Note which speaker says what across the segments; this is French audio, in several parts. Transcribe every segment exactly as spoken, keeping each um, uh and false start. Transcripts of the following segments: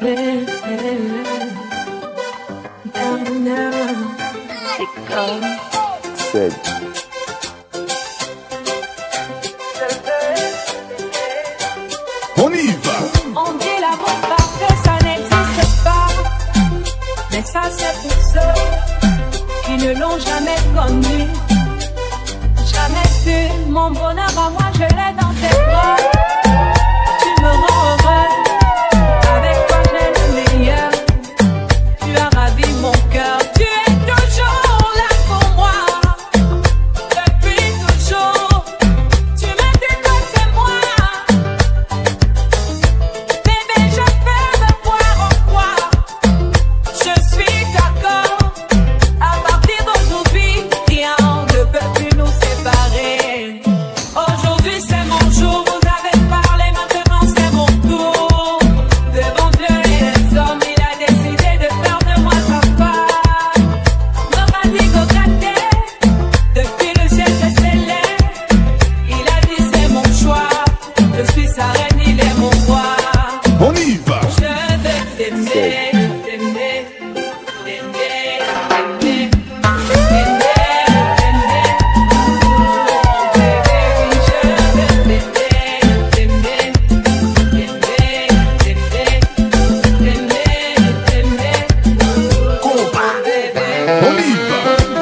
Speaker 1: Said.
Speaker 2: On y va.
Speaker 3: On dit l'amour parfait, ça n'existe pas. Mais ça c'est pour ceux qui ne l'ont jamais connu. Jamais vu mon bonheur à moi, je l'ai dans tes bras. Tu me rends heureux, avec toi j'ai le meilleur. Tu as ravi mon cœur, tu es toujours là pour moi. Depuis toujours, tu me dis que c'est moi. Bébé, je peux me voir en toi. Je suis d'accord, à partir d'aujourd'hui, rien ne peut plus nous séparer. Aujourd'hui c'est mon jour, vous avez parlé, maintenant c'est mon tour. Devant Dieu et les hommes, il a décidé de faire de moi sa femme. Me radique au gâté, depuis le ciel c'est scellé. Il a dit c'est mon choix, je suis sa reine, il est mon roi.
Speaker 2: On y va.
Speaker 3: Je vais t'aimer, t'aimer, t'aimer, t'aimer, t'aimer, t'aimer. Oh bébé, je vais t'aimer, t'aimer, t'aimer, t'aimer, t'aimer, t'aimer.
Speaker 2: Combat.
Speaker 3: Bébé.
Speaker 2: On y va.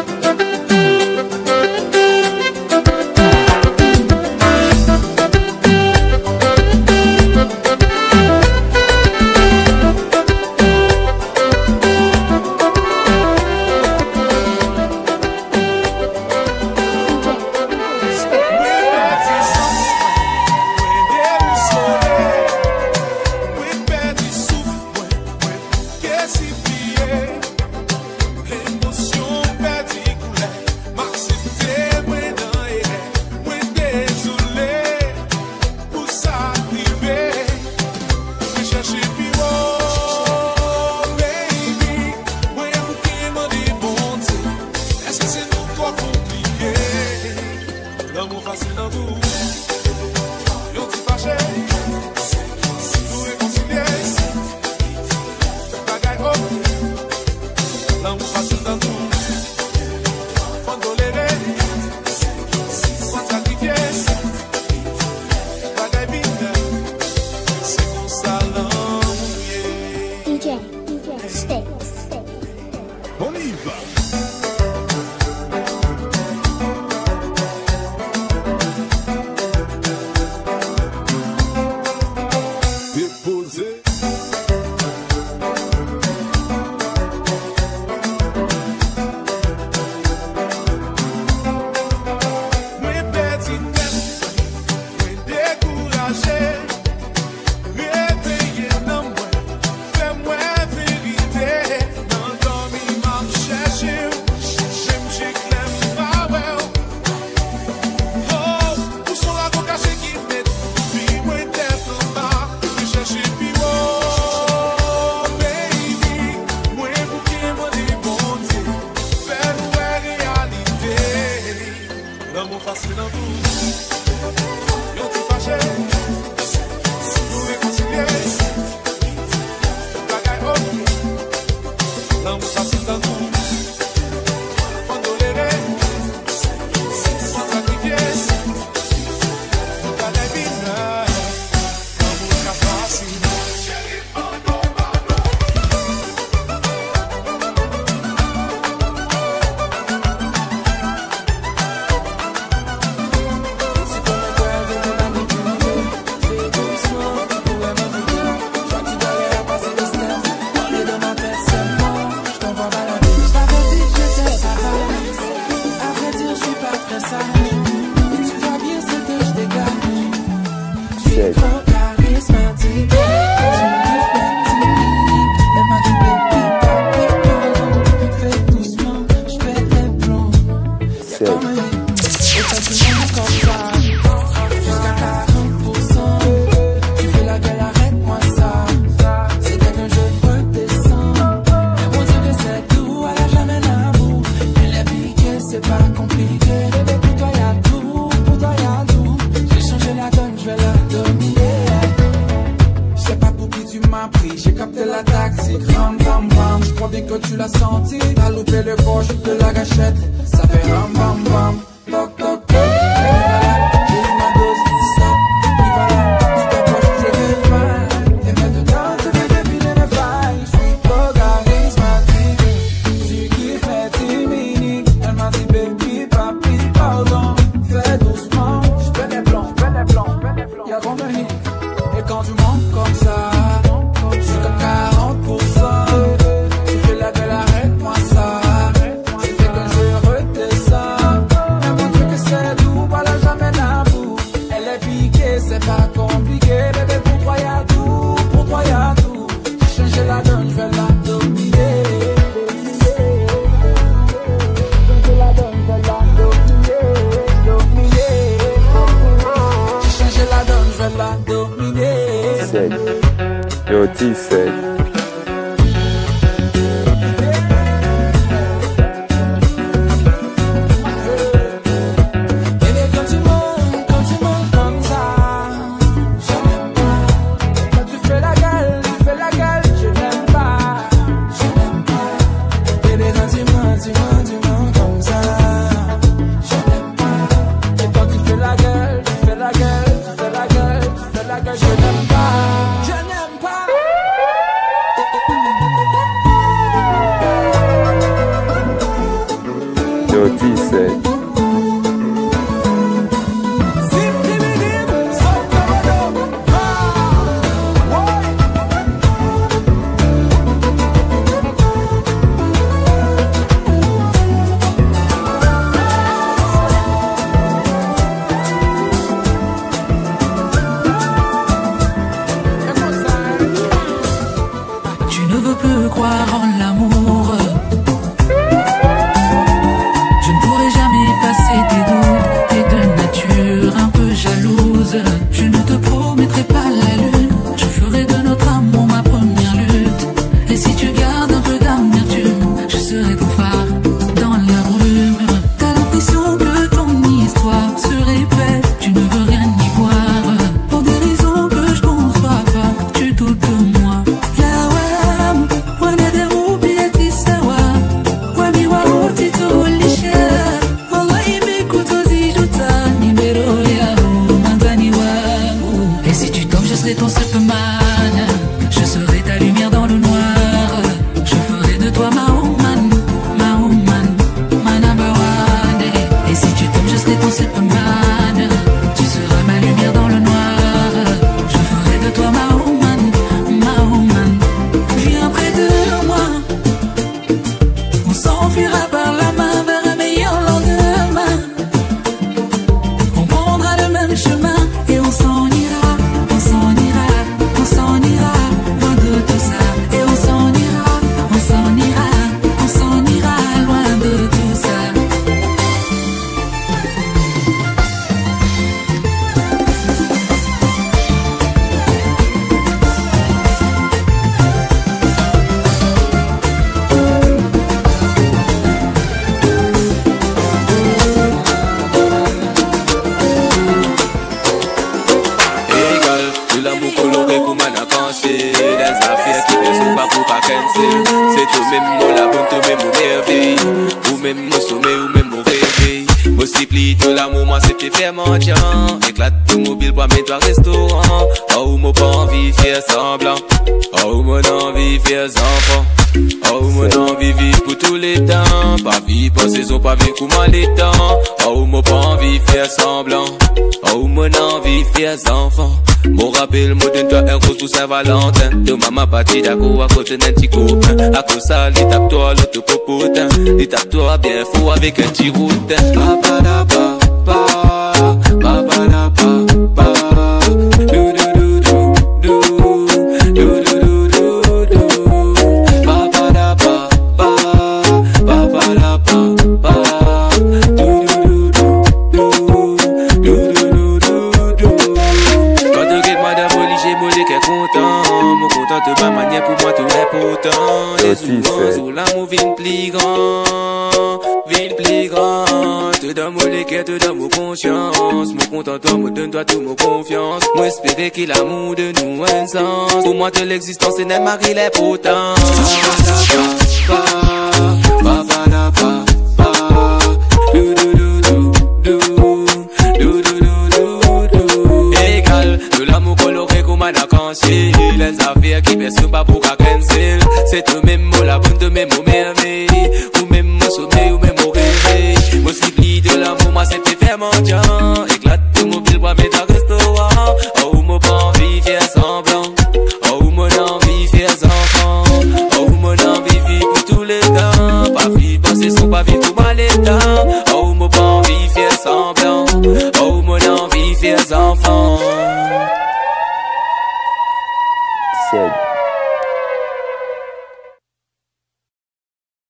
Speaker 4: L'amour facile dans tout. Yon ti fâché, nous réconcilier. Bagay hop, l'amour facile dans tout. Faut tolérer, faut sacrifier. Bagay vite, c'est comme ça l'amour.
Speaker 5: D J, D J, stay, stay.
Speaker 2: On y va.
Speaker 4: Déposer. Moi petit tête, moi découragé, réveillé dans moi, fais-moi vérité, dans dormi m'a cherché, j'aime j'éclaire pas ouais. Oh, où sont la coca chez qui met, puis moi tête en bas, je cherche puis oh baby, moi bouquet moi des bontés, faire ouais réalité, l'amour facile dans tout. Yon ti fâché, nous réconcilier. Bagay hop, l'amour facile dans tout. Faut tolérer, faut sacrifier. Bagay vite, l'amour ka facile.
Speaker 1: Said. Said.
Speaker 6: C'est pas compliqué, pour toi y'a tout, pour toi y'a tout. J'ai changé la donne, je vais la dominer. Je sais pas pour qui tu m'as m'a pris, j'ai capté la taxi, ram ram ram. Je crois bien que tu l'as senti, t'as loupé le coche de la gâchette. Ça fait ram ram ram, toc toc toc. J'ai eu ma dose, stop, puis voilà. Tu t'approches, je vais pas. Et maintenant tu veux deviner mes failles. Je suis trop charismatique, tu kiffes mes timiniques. Elle m'a dit baby, papi, pardon, fais doucement. Je fais des plans, fais des plans, fais des plans. Y'a trop de hits. Et quand tu montes comme ça, je suis comme quarante pour cent. Tu fais la gueule, arrête-moi ça. C'est fait que je redescends. Mais mon Dieu que c'est doux, voilà jamais d'amour. Elle est piquée, c'est pas compliqué. Bébé, pour toi y'a tout, pour toi y'a tout. J'ai changé la donne, je vais la dominer. J'ai changé la donne, je vais la dominer, dominer. J'ai changé la donne, je vais la dominer.
Speaker 1: Yo, T-Sec.
Speaker 6: Bébé, quand tu montes, quand tu montes comme ça, je n'aime pas. Quand tu fais la gueule, tu fais la gueule, je n'aime pas, je n'aime pas. Bébé, quand tu montes, tu montes, tu montes comme ça, je n'aime pas. Et quand tu fais la gueule, tu fais la gueule, tu fais la gueule, tu fais la gueule, je n'aime pas, je n'aime pas.
Speaker 1: Yo, T-Sec.
Speaker 7: Tu ne veux plus croire en l'amour. Je ne pourrai jamais effacer tes doutes. T'es de nature un peu jalouse. Je ne te promettrai pas la lune. Je ferai de notre amour ma première lutte. Et si tu gardes un peu d'amertume, je serai ton phare dans la brume. T'as l'impression que ton histoire se répète. Tu ne veux rien y voir. Pour des raisons que je conçois pas, tu doutes de moi. Ton Superman, je serai ta lumière dans le noir. Je ferai de toi ma woman, ma woman, ma number one. Et si tu tombes, je serai ton Superman. Tu seras ma lumière dans le noir. Je ferai de toi ma woman, ma woman. Viens près de moi, on s'enfuira par la main vers un meilleur lendemain. On prendra le même chemin et on s'en ira.
Speaker 8: C'est tout même mon la bonne, tout même mon merveille. Ou même mon sommeil, ou même mon réveil. Multiplie tout l'amour, moi c'est fait faire mendiant. Éclate tout mobile, bois mes toi restaurant. Oh, mon pas envie faire semblant. Oh, mon envie faire enfant. Oh, mon envie vivre pour tous les temps. Pas vivre pour saison, pas vivre comment les temps. Oh, mon pas envie faire semblant. Oh, mon envie faire enfant. Mon rappel, moi donne toi un rose pour Saint-Valentin. De maman partie d'accord à côté d'un petit copain. À cause ça, l'étape toi, l'autre popotin. L'étape toi bien fou avec un petit routin. Papa da papa, papa da papa. Do do do do do, do do do do do. Papa da papa, papa da papa. Do do do do, do do do do. Quand tu quittes madame, j'ai moulé qu'elle content. Mon content de ma manière pour moi tout est pourtant
Speaker 1: Yo,
Speaker 8: les
Speaker 1: tu
Speaker 8: souvent
Speaker 1: sais.
Speaker 8: sous l'amour vient plus grand, vient plus grand. Te donne mon équerre, te donne mon conscience. Mon content, toi, me donne-toi tout mon confiance. Moi espérer que l'amour de nous a un sens. Pour moi de l'existence, c'est n'est mari les potents. Égal de l'amour coloré comme un arc-en-ciel. Les affaires qui baissent pas pour qu'à cancel. C'est tout même mot, la bonne de même mot merveille. Ou même mot sommeil, ou même mot réveil. Moi si pli de l'amour, moi c'est fait faire mon chant.